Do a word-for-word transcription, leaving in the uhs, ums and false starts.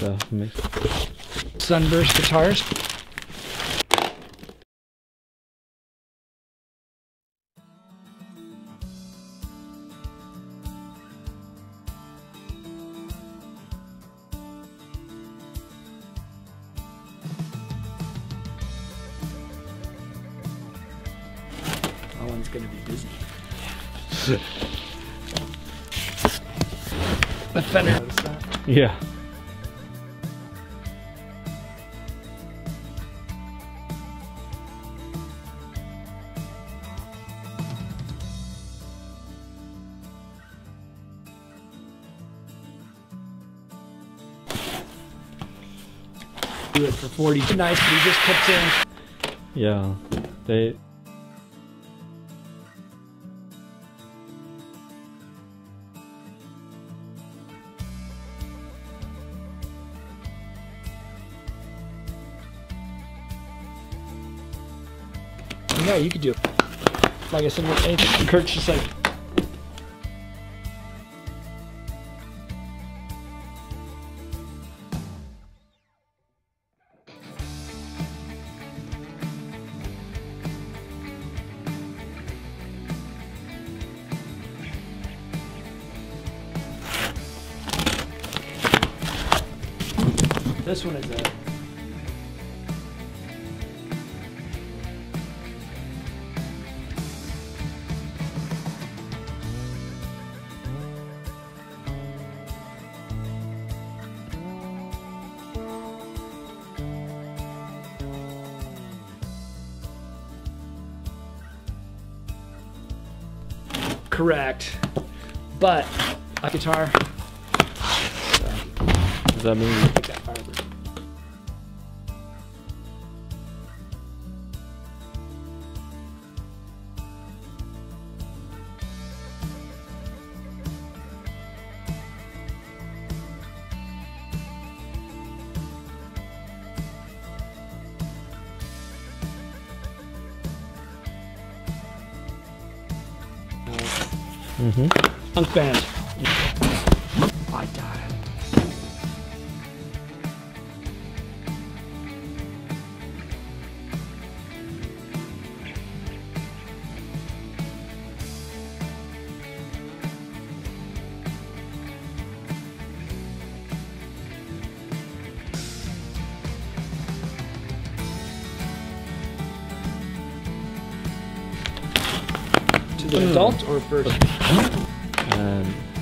stuff. Mix. Sunburst guitars. That one's gonna be busy. The Fender. Yeah. Do it for forty. Nice, but he just kept saying. Yeah. They. Yeah, you could do it. Like I said, anything. Kurt's just like. This one is a. Correct, but a guitar. So, Does that mean? take that fiber. Mm-hmm. Punk band. I got it. To the adult or first? And